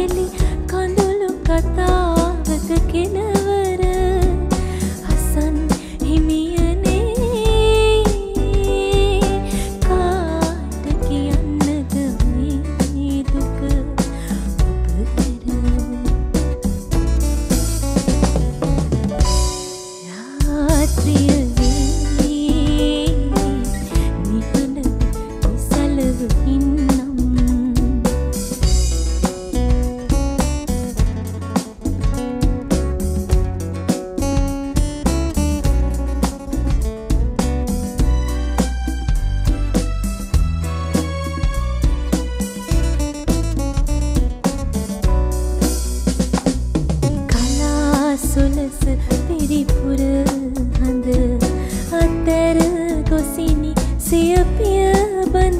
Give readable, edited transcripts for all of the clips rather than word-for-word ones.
හෙලි කඳුළු කතාවක කෙලවර අසන් හිමියනේ කාට කියන්නද මේ දුක ඔබ රාත්‍රිය සුලස පිරිපුර හඳ අතර ගොසිනි සියපිය බඳ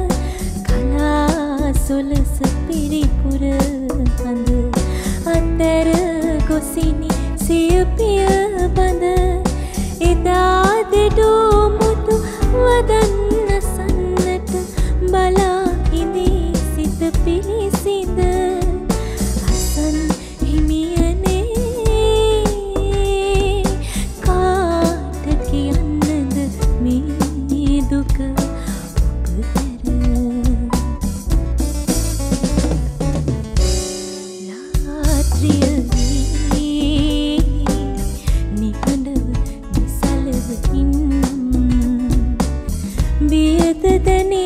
කලා සුලස පිරිපුර හඳ අතර ගොසිනි සියපිය බඳ එදා දෙඩෝ මුතු වදන්න සන්නට බලා ඉදී සිත පිලිසිඳ අසන් දුක ඔබ රාත්‍රියදී නිහඬව නිසලව ඉන්නම් බියද දැනේ